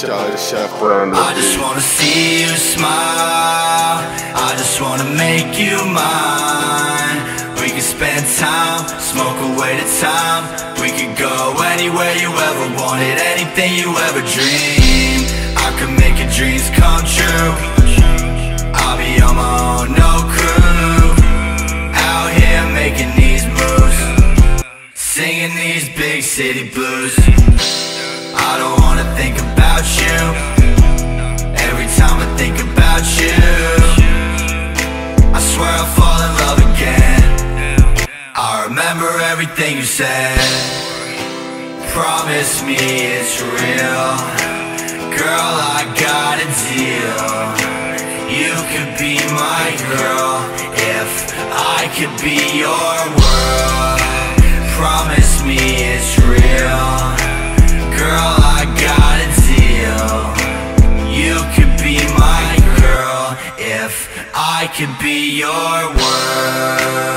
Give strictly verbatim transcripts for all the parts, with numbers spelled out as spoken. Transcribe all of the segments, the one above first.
Charlie Chef on the I just wanna see you smile, I just wanna make you mine. We can spend time, smoke away the time. We could go anywhere you ever wanted, anything you ever dreamed. I could make your dreams come true. I'll be on my own, no crew, out here making these moves, singing these big city blues. I don't wanna think about you, every time I think about you, I swear I'll fall in love again. I remember everything you said, promise me it's real. Girl, I got a deal, you could be my girl, if I could be your world. Promise me it's real. Girl, I got a deal, you could be my girl, if I could be your world.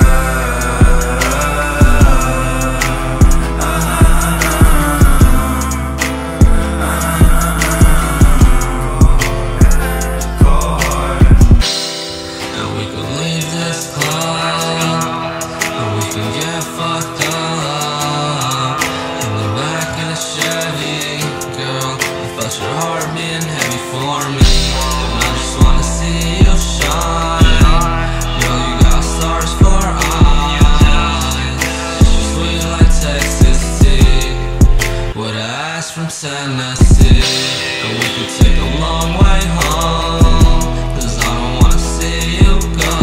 Your heart being heavy for me, and I just wanna see you shine. Girl, you got stars for eyes, you're sweet like Texas tea, what I asked from Tennessee. And we could take a long way home, cause I don't wanna see you go.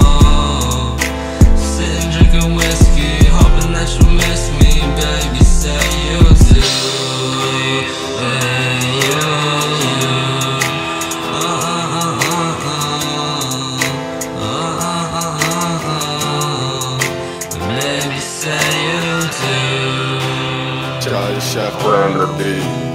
Sitting drinking whiskey, hoping that you miss me, baby, say you do. Charlie Chef on the beat.